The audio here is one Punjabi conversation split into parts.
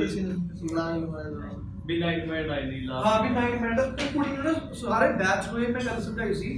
ਵੀ ਨਾਈਟ ਮੈਡ ਆਈ ਨਹੀਂ ਲਾਸਟ। ਹਾਂ ਵੀ ਨਾਈਟ ਮੈਡ ਤੇ ਕੁੜੀ ਨੇ ਸਾਰੇ ਬੈਚ ਨੂੰ ਮੈਂ ਗੱਲ ਸਮਝਾਈ ਸੀ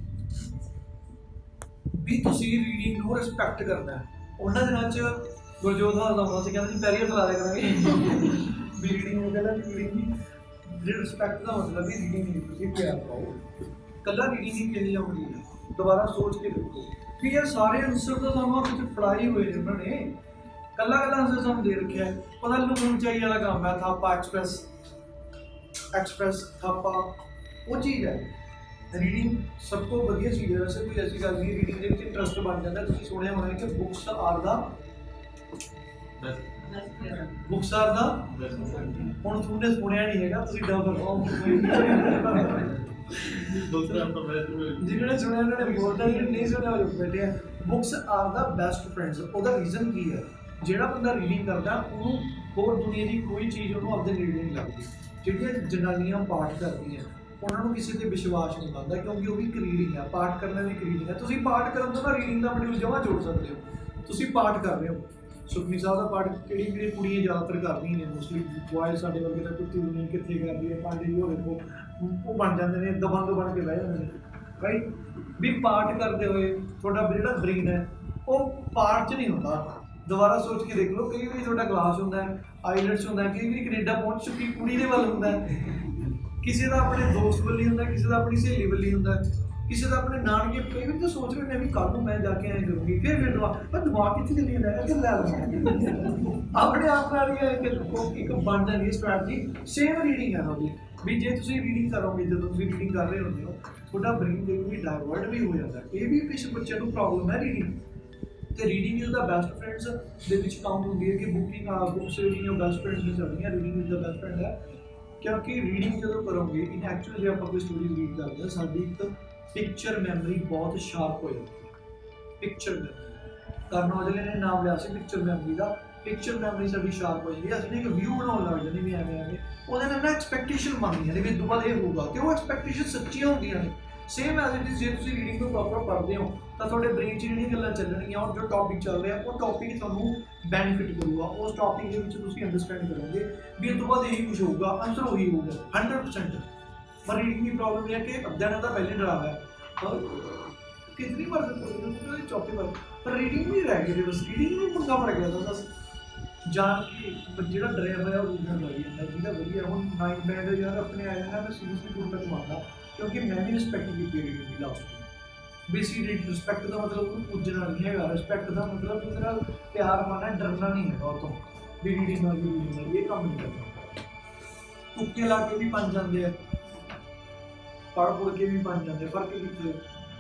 ਵੀ ਤੁਸੀਂ ਰੀਡਿੰਗ ਨੂੰ ਰਿਸਪੈਕਟ ਕਰਨਾ ਹੈ। ਉਹਨਾਂ ਦਿਨਾਂ 'ਚ ਗੁਰਜੋਤ ਹਾਲ ਦਾ ਹੁੰਦਾ ਸੀ, ਕਹਿੰਦਾ ਜੀ ਪੈਰੀਅਰ ਲਾ ਦਿਆ ਕਰਾਂਗੇ ਵੀ ਰੀਡਿੰਗ ਨੂੰ, ਕਹਿੰਦਾ ਰੀਡਿੰਗ ਦੀ ਰਿਸਪੈਕਟ ਦਾ ਮਤਲਬ ਵੀ ਰੀਡਿੰਗ ਨਹੀਂ ਤੁਸੀਂ ਪਿਆਰ ਪਾਓ। ਕੱਲਾ ਰੀਡਿੰਗ ਹੀ ਕਿਹੜੀ ਆਉਂਦੀ ਹੈ, ਦੁਬਾਰਾ ਸੋਚ ਕੇ ਦੇਖੋ ਵੀ ਯਾਰ ਸਾਰੇ ਆਨਸਰ ਤਾਂ ਸਾਨੂੰ ਵਿੱਚ ਫੜਾਏ ਹੋਏ ਨੇ ਉਹਨਾਂ ਨੇ, ਕੱਲਾ ਆਨਸਰ ਸਾਨੂੰ ਦੇ ਰੱਖਿਆ ਹੈ। ਪਤਾ ਲੁਕਣ ਚਾਈ ਵਾਲਾ ਕੰਮ ਹੈ, ਥਾਪਾ ਐਕਸਪ੍ਰੈਸ ਥਾਪਾ ਉਹ ਚੀਜ਼ ਹੈ। ਰੀਡਿੰਗ ਸਭ ਤੋਂ ਵਧੀਆ ਚੀਜ਼ ਹੈ, ਵੈਸੇ ਕੋਈ ਐਸੀ ਗੱਲ ਨਹੀਂ, ਰੀਡਿੰਗ ਦੇ ਵਿੱਚ ਇੰਟਰਸਟ ਬਣ ਜਾਂਦਾ। ਤੁਸੀਂ ਸੁਣਿਆ ਹੋਣਾ ਕਿ ਬੁੱਕਸ ਆਰ ਦਾ ਹੁਣ ਤੁਮਨੇ ਸੁਣਿਆ ਨਹੀਂ ਹੈਗਾ, ਤੁਸੀਂ ਡਬਲ ਜਿਹਨਾਂ ਨੇ ਸੁਣਿਆ ਉਹਨਾਂ ਨੇ ਬੋਲਦਾ, ਜਿਹਨੇ ਨਹੀਂ ਸੁਣਿਆ ਉਹ ਬੈਠੇ ਆ। Books are the best friends. ਉਹਦਾ ਰੀਜ਼ਨ ਕੀ ਹੈ, ਜਿਹੜਾ ਬੰਦਾ ਰੀਡਿੰਗ ਕਰਦਾ ਉਹਨੂੰ ਹੋਰ ਦੁਨੀਆ ਦੀ ਕੋਈ ਚੀਜ਼ ਉਹਨੂੰ ਆਪਦੇ ਨੇੜੇ ਨਹੀਂ ਲੱਗਦੀ। ਜਿਹੜੀਆਂ ਜਨਾਨੀਆਂ ਪਾਠ ਕਰਦੀਆਂ ਉਹਨਾਂ ਨੂੰ ਕਿਸੇ ਤੇ ਵਿਸ਼ਵਾਸ ਨਹੀਂ ਬਣਦਾ, ਕਿਉਂਕਿ ਉਹ ਵੀ ਇੱਕ ਰੀਡਿੰਗ ਹੈ, ਪਾਠ ਕਰਨਾ ਵੀ ਇੱਕ ਰੀਡਿੰਗ ਹੈ। ਤੁਸੀਂ ਪਾਠ ਕਰਨ ਤੋਂ ਨਾ ਰੀਡਿੰਗ ਦਾ ਮੋਡਿਊਲ ਜਮਾਂ ਜੋੜ ਸਕਦੇ ਹੋ। ਤੁਸੀਂ ਪਾਠ ਕਰ ਰਹੇ ਹੋ, ਸੁਖਮਨੀ ਸਾਹਿਬ ਦਾ ਪਾਠ ਕਿਹੜੀ ਕੁੜੀਆਂ ਜ਼ਿਆਦਾਤਰ ਕਰਦੀਆਂ ਨੇ, ਮੋਸਟਲੀ ਬॉयਜ਼ ਸਾਡੇ ਵਰਗੇ ਤਾਂ ਕੁੱਤੀ ਦੁਨੀਆ ਕਿੱਥੇ ਕਰਦੀ ਹੈ, ਪੰਜ ਜੀ ਉਹ ਦੇਖੋ ਉਹ ਬਣ ਜਾਂਦੇ ਨੇ, ਦਬੰਗ ਬਣ ਕੇ ਬਹਿ ਜਾਂਦੇ ਨੇ ਰਾਈਟ। ਵੀ ਪਾਠ ਕਰਦੇ ਹੋਏ ਤੁਹਾਡਾ ਜਿਹੜਾ ਬ੍ਰੇਨ ਹੈ ਉਹ ਪਾਠ 'ਚ ਨਹੀਂ ਹੁੰਦਾ। ਦੁਬਾਰਾ ਸੋਚ ਕੇ ਦੇਖ ਲਓ, ਕਈ ਵਾਰੀ ਤੁਹਾਡਾ ਕਲਾਸ ਹੁੰਦਾ ਹੈ, ਆਈਲੈਟਸ ਹੁੰਦਾ, ਕਈ ਵਾਰੀ ਕੈਨੇਡਾ ਪਹੁੰਚ ਚੁੱਕੀ ਕੁੜੀ ਦੇ ਵੱਲ ਹੁੰਦਾ, ਕਿਸੇ ਦਾ ਆਪਣੇ ਦੋਸਤ ਵੱਲੀ ਹੁੰਦਾ, ਕਿਸੇ ਦਾ ਆਪਣੀ ਸਹੇਲੀ ਵੱਲੀ ਹੁੰਦਾ, ਕਿਸੇ ਦਾ ਆਪਣੇ ਨਾਨਕੇ। ਕਈ ਵਾਰੀ ਤਾਂ ਸੋਚ ਰਹੇ ਨੇ ਵੀ ਕੱਲ੍ਹ ਨੂੰ ਮੈਂ ਜਾ ਕੇ ਐਂ ਕਰੂੰਗੀ, ਫਿਰ ਦਿਮਾਗ ਕਿੱਥੇ ਚੱਲੀ ਜਾਂਦਾ ਕਿ ਲੈ ਲਵਾਂਗੇ ਆਪਣੇ ਆਪ ਨਾਲ ਹੀ ਇੱਕ ਬਣ ਜਾਂਦੀ ਹੈ ਸਟ੍ਰੈਟਜੀ। ਸੇਮ ਰੀਡਿੰਗ ਹੈ ਤੁਹਾਡੀ ਵੀ ਜੇ ਤੁਸੀਂ ਰੀਡਿੰਗ ਕਰੋਗੇ, ਜਦੋਂ ਤੁਸੀਂ ਰੀਡਿੰਗ ਕਰ ਰਹੇ ਹੁੰਦੇ ਹੋ ਤੁਹਾਡਾ ਬ੍ਰੇਨ ਦੇ ਵੀ ਡਾਇਵਰਟ ਵੀ ਹੋ ਜਾਂਦਾ। ਇਹ ਵੀ ਕਿਸੇ ਬੱਚੇ ਨੂੰ ਪ੍ਰੋਬਲਮ ਹੈ ਰੀਡਿੰਗ। ਤੇ reading is the best friends ਦੇ ਵਿੱਚ ਕਾਊਂਟ ਹੁੰਦੀ ਹੈ ਕਿ ਬੁੱਕਸ ਰੀਡਿੰਗ ਬੈਸਟ ਫਰੈਂਡਸ ਨਹੀਂ ਚੱਲਦੀਆਂ, reading is the best friend ਹੈ। ਕਿਉਂਕਿ ਰੀਡਿੰਗ ਜਦੋਂ ਕਰੋਗੇ ਇਨ ਐਕਚੁਅਲ ਜੇ ਆਪਾਂ ਕੋਈ ਸਟੋਰੀ ਰੀਡ ਕਰਦੇ ਹਾਂ, ਸਾਡੀ ਇੱਕ ਪਿਕਚਰ ਮੈਮਰੀ ਬਹੁਤ ਸ਼ਾਰਪ ਹੋ ਜਾਂਦੀ ਹੈ। ਪਿਕਚਰ ਮੈਮਰੀ ਕਰਨ ਔਜਲੇ ਨੇ ਨਾਮ ਲਿਆ ਸੀ ਪਿਕਚਰ ਮੈਮਰੀ ਦਾ। ਪਿਕਚਰ ਮੈਮਰੀ ਸਾਡੀ ਸ਼ਾਰਪ ਹੋ ਜਾਂਦੀ ਹੈ, ਅਸੀਂ ਇੱਕ ਵਿਊ ਬਣਾਉਣ ਲੱਗ ਜਾਂਦੇ ਵੀ ਐਵੇਂ ਉਹਦੇ ਨਾਲ ਨਾ ਐਕਸਪੈਕਟੇਸ਼ਨ ਬਣਦੀਆਂ ਨੇ ਵੀ ਤੋਂ ਬਾਅਦ ਇਹ ਹੋਊਗਾ, ਤੇ ਉਹ ਐਕਸਪੈਕਟੇਸ਼ਨ ਸੱਚੀਆਂ ਹੁੰਦੀਆਂ ਨੇ। ਸੇਮ ਐਜ਼ ਇਟ ਇਜ਼ ਜੇ ਤੁਸੀਂ ਰੀਡਿੰਗ ਨੂੰ ਪ੍ਰੋਪਰ ਪੜ੍ਹਦੇ ਹੋ ਤਾਂ ਤੁਹਾਡੇ ਬ੍ਰੇਨ 'ਚ ਜਿਹੜੀਆਂ ਗੱਲਾਂ ਚੱਲਣਗੀਆਂ, ਔਰ ਜੋ ਟੌਪਿਕ ਚੱਲ ਰਿਹਾ ਉਹ ਟੌਪਿਕ ਤੁਹਾਨੂੰ ਬੈਨੀਫਿਟ ਕਰੂਗਾ। ਉਸ ਟੌਪਿਕ ਦੇ ਵਿੱਚ ਤੁਸੀਂ ਅੰਡਰਸਟੈਂਡ ਕਰੋਗੇ ਵੀ ਇਹ ਤੋਂ ਬਾਅਦ ਇਹੀ ਕੁਛ ਹੋਊਗਾ, ਆਨਸਰ ਉਹੀ ਹੋਊਗਾ 100%। ਪਰ ਰੀਡਿੰਗ ਦੀ ਪ੍ਰੋਬਲਮ ਇਹ ਹੈ ਕਿ ਅੱਧਿਆਂ ਦਾ ਪਹਿਲੇ ਡਰਾਵਾ ਹੈ, ਕਿਤਨੀ ਵਾਰ ਚੌਥੀ ਵਾਰ, ਪਰ ਰੀਡਿੰਗ ਵੀ ਰਹਿ ਗਈ। ਬਸ ਰੀਡਿੰਗ ਨੂੰ ਪੰਗਾ ਪੜ ਗਿਆ ਤਾਂ ਬਸ ਜਾਣ ਕੇ ਜਿਹੜਾ ਡਰਿਆ ਹੋਇਆ ਉਹ ਰੀਡਿੰਗ ਲੱਗ ਜਾਂਦਾ। ਜਿਹਦਾ ਵਧੀਆ ਹੁਣ ਨਾਈਟ ਮੈਡ ਯਾਰ ਆਪਣੇ ਆਏ ਨਾ, ਮੈਂ ਸੀਰੀਅਸਲੀ ਦੂਰ ਤੱਕ ਮੰਨਦਾ ਕਿਉਂਕਿ ਮੈਂ ਵੀ ਰਿਸਪੈਕਟ ਕੀਤੀ ਰੀਡਿੰਗ ਦੀ ਲਾਸਟ। ਬੇਸਿਕ ਰਿਸਪੈਕਟ ਦਾ ਮਤਲਬ ਉਹਨੂੰ ਪੁੱਜਣਾ ਨਹੀਂ ਹੈਗਾ, ਰਿਸਪੈਕਟ ਦਾ ਮਤਲਬ ਉਹਦੇ ਨਾਲ ਪਿਆਰ ਮਾਨਾ, ਡਰਨਾ ਨਹੀਂ ਹੈਗਾ ਉਹ ਤੋਂ ਵੀ ਰੀਡਿੰਗ ਨਾਲ ਇਹ ਕੰਮ ਨਹੀਂ ਕਰਦਾ। ਤੁੱਕੇ ਲਾ ਕੇ ਵੀ ਬਣ ਜਾਂਦੇ ਆ, ਪੜ੍ਹ ਪੁੜ ਕੇ ਵੀ ਬਣ ਜਾਂਦੇ। ਫਰਕ ਕਿੱਥੇ?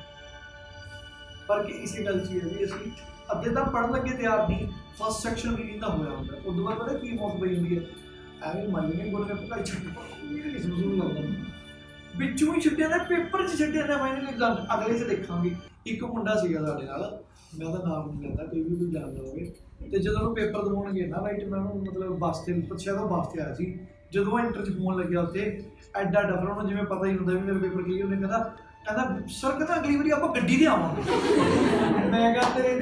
ਫਰਕ ਇਸੇ ਗੱਲ 'ਚ ਹੈ ਵੀ ਅਸੀਂ ਅੱਧੇ ਤਾਂ ਪੜ੍ਹਨ ਲੱਗੇ ਤਿਆਰ ਨਹੀਂ, ਫਸਟ ਸੈਕਸ਼ਨ ਰੀਡਿੰਗ ਦਾ ਹੋਇਆ ਹੁੰਦਾ, ਉਦੋਂ ਬਾਅਦ ਪਤਾ ਕੀ ਮੌਤ ਪਈ ਹੁੰਦੀ ਹੈ, ਐਵੇਂ ਮੰਨ ਲੈਂਦੇ ਬੋਲਣੇ ਪਕਾਈ ਛੱਡ ਲੱਗਦਾ ਵਿੱਚੋਂ ਹੀ ਛੱਡਿਆ ਦਾ, ਪੇਪਰ 'ਚ ਛੱਡਿਆ ਦਾ ਫਾਈਨਲ ਐਗਜ਼ਾਮ ਅਗਲੇ 'ਚ ਦੇਖਾਂਗੇ। ਇੱਕ ਮੁੰਡਾ ਸੀਗਾ ਸਾਡੇ ਨਾਲ, ਮੈਂ ਉਹਦਾ ਨਾਮ ਨਹੀਂ ਲੈਂਦਾ, ਕੋਈ ਵੀ ਜਾਣਦਾ ਹੋਵੇ, ਤੇ ਜਦੋਂ ਉਹਨੂੰ ਪੇਪਰ ਦਿਵਾਉਣ ਗਏ ਨਾ ਰਾਈਟ, ਮੈਂ ਉਹਨੂੰ ਮਤਲਬ ਬੱਸ 'ਤੇ ਪੁੱਛਿਆ ਤਾਂ ਬੱਸ 'ਤੇ ਆਇਆ ਸੀ। ਜਦੋਂ ਐਂਟਰ 'ਚ ਫੋਨ ਲੱਗਿਆ ਉੱਥੇ ਐਡਾ ਡਫਰ, ਉਹਨੂੰ ਜਿਵੇਂ ਪਤਾ ਹੀ ਹੁੰਦਾ ਵੀ ਮੇਰਾ ਪੇਪਰ ਕਲੀਅਰ। ਉਹਨੇ ਕਹਿੰਦਾ ਸਰ ਕਹਿੰਦਾ ਅਗਲੀ ਵਾਰੀ ਆਪਾਂ ਗੱਡੀ 'ਤੇ ਆਵਾਂਗੇ। ਮੈਂ ਕਿਹਾ ਤੇਰੇ